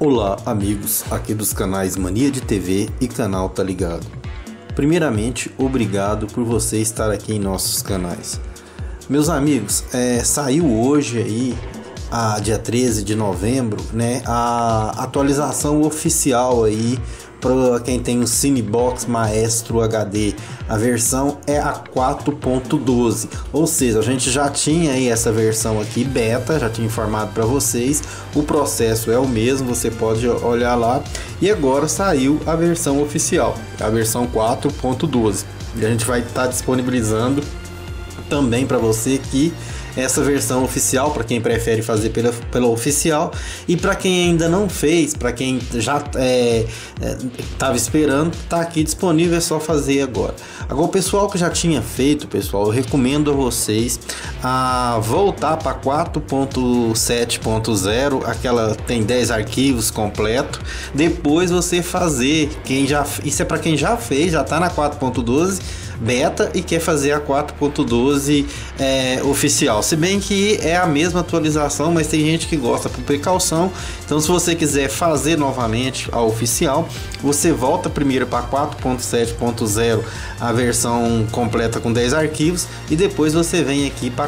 Olá amigos, aqui dos canais Mania de TV e canal Tá Ligado. Primeiramente, obrigado por você estar aqui em nossos canais. Meus amigos, saiu hoje aí, dia 13 de novembro, né, a atualização oficial aí para quem tem o Cinebox Maestro HD. A versão é a 4.12, ou seja, a gente já tinha aí essa versão aqui beta, já tinha informado para vocês. O processo é o mesmo, você pode olhar lá, e agora saiu a versão oficial, a versão 4.12, e a gente vai estar disponibilizando também para você aqui essa versão oficial, para quem prefere fazer pela oficial, e para quem ainda não fez, para quem já estava esperando, tá aqui disponível, é só fazer agora. Agora, o pessoal que já tinha feito, pessoal, eu recomendo a vocês a voltar para 4.7.0, aquela tem 10 arquivos completo. Depois você fazer, isso é para quem já fez, já tá na 4.12 beta e quer fazer a 4.12 oficial, se bem que é a mesma atualização, mas tem gente que gosta por precaução. Então, se você quiser fazer novamente a oficial, você volta primeiro para 4.7.0, a versão completa com 10 arquivos, e depois você vem aqui para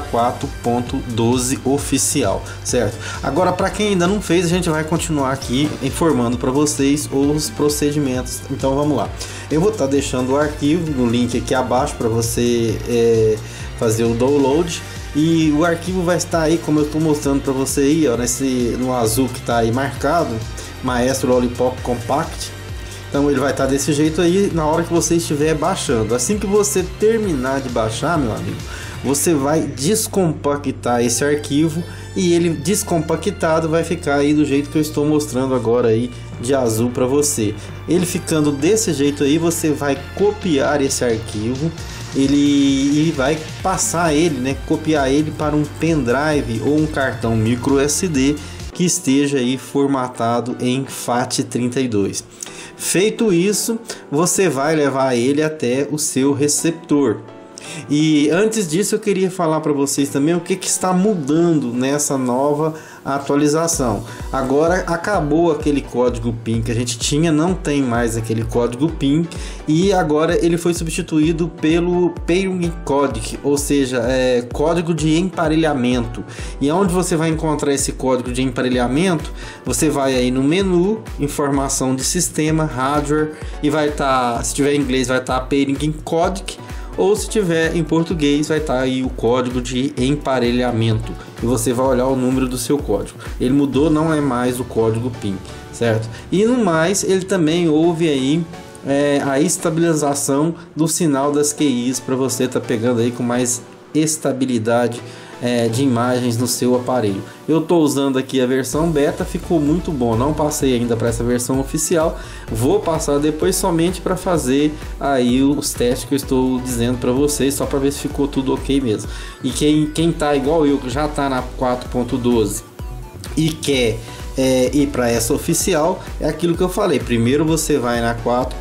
4.12 oficial, certo? Agora, para quem ainda não fez, a gente vai continuar aqui informando para vocês os procedimentos. Então vamos lá, eu vou estar deixando o arquivo no link aqui abaixo para você fazer o download, e o arquivo vai estar aí como eu estou mostrando para você aí, ó, no azul que está aí marcado, Maestro Lollipop Compact. Então ele vai estar desse jeito aí na hora que você estiver baixando. Assim que você terminar de baixar, meu amigo, você vai descompactar esse arquivo, e ele descompactado vai ficar aí do jeito que eu estou mostrando agora aí, de azul para você. Ele ficando desse jeito aí, você vai copiar esse arquivo, ele vai passar ele, né, copiar ele para um pendrive ou um cartão micro SD que esteja aí formatado em FAT32. Feito isso, você vai levar ele até o seu receptor. E antes disso, eu queria falar para vocês também o que está mudando nessa nova atualização. Agora acabou aquele código PIN que a gente tinha, não tem mais aquele código PIN, e agora ele foi substituído pelo Pairing Code, ou seja, código de emparelhamento. E onde você vai encontrar esse código de emparelhamento? Você vai aí no menu, informação de sistema, hardware, e vai estar, se tiver em inglês, vai estar Pairing Code, ou se tiver em português, vai estar aí o código de emparelhamento, e você vai olhar o número do seu código. Ele mudou, não é mais o código PIN, certo? E no mais, ele também houve aí a estabilização do sinal das QIs, para você estar pegando aí com mais estabilidade de imagens no seu aparelho. Eu estou usando aqui a versão beta, ficou muito bom. Não passei ainda para essa versão oficial, vou passar depois somente para fazer aí os testes que eu estou dizendo para vocês, só para ver se ficou tudo ok mesmo. E quem tá igual eu, que já tá na 4.12 e quer ir para essa oficial, é aquilo que eu falei. Primeiro você vai na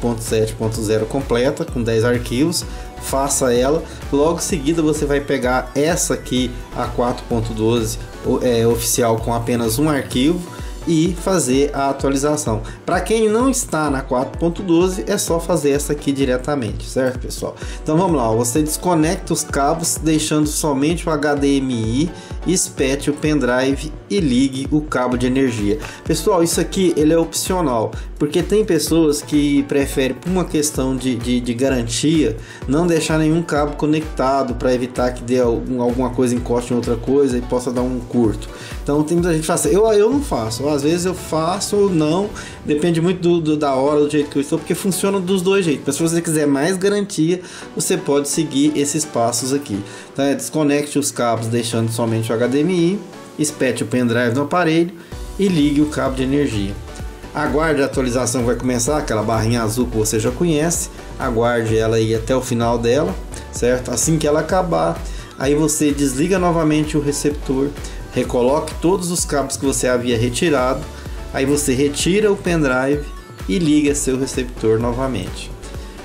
4.7.0 completa com 10 arquivos, faça ela, logo em seguida você vai pegar essa aqui, a 4.12 oficial, com apenas um arquivo, e fazer a atualização. Para quem não está na 4.12, é só fazer essa aqui diretamente, certo, pessoal? Então vamos lá, você desconecta os cabos, deixando somente o HDMI, espete o pendrive e ligue o cabo de energia. Pessoal, isso aqui ele é opcional, porque tem pessoas que preferem, por uma questão de garantia, não deixar nenhum cabo conectado, para evitar que dê alguma coisa, encoste em outra coisa e possa dar um curto. Então tem muita gente que faz, eu não faço, às vezes eu faço ou não, depende muito da hora, do jeito que eu estou, porque funciona dos dois jeitos. Mas se você quiser mais garantia, você pode seguir esses passos aqui. Então desconecte os cabos, deixando somente o HDMI, espete o pendrive no aparelho e ligue o cabo de energia. Aguarde, a atualização vai começar, aquela barrinha azul que você já conhece, aguarde ela aí até o final dela, certo? Assim que ela acabar, aí você desliga novamente o receptor, recoloque todos os cabos que você havia retirado, aí você retira o pendrive e liga seu receptor novamente.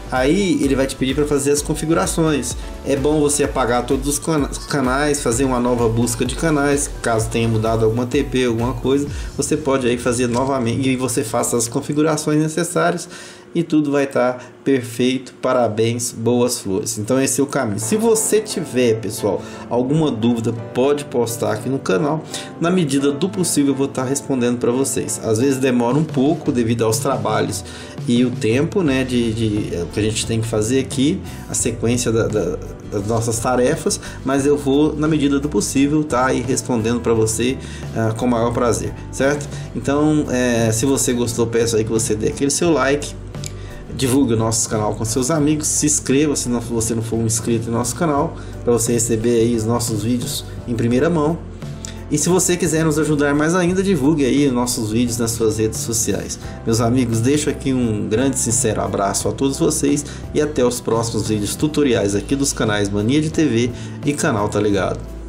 Aí ele vai te pedir para fazer as configurações. É bom você apagar todos os canais, fazer uma nova busca de canais, caso tenha mudado alguma TP, alguma coisa, você pode aí fazer novamente e você faça as configurações necessárias e tudo vai estar perfeito. Parabéns, boas flores. Então esse é o caminho. Se você tiver, pessoal, alguma dúvida, pode postar aqui no canal. Na medida do possível eu vou estar respondendo para vocês. Às vezes demora um pouco devido aos trabalhos e o tempo, né, de que a gente tem que fazer aqui, a sequência das nossas tarefas, mas eu vou, na medida do possível, tá aí respondendo para você com o maior prazer, certo? Então, se você gostou, peço aí que você dê aquele seu like, divulgue o nosso canal com seus amigos, se inscreva se você não for um inscrito no nosso canal, para você receber aí os nossos vídeos em primeira mão. E se você quiser nos ajudar mais ainda, divulgue aí os nossos vídeos nas suas redes sociais. Meus amigos, deixo aqui um grande e sincero abraço a todos vocês e até os próximos vídeos tutoriais aqui dos canais Mania de TV e Canal Tá Ligado.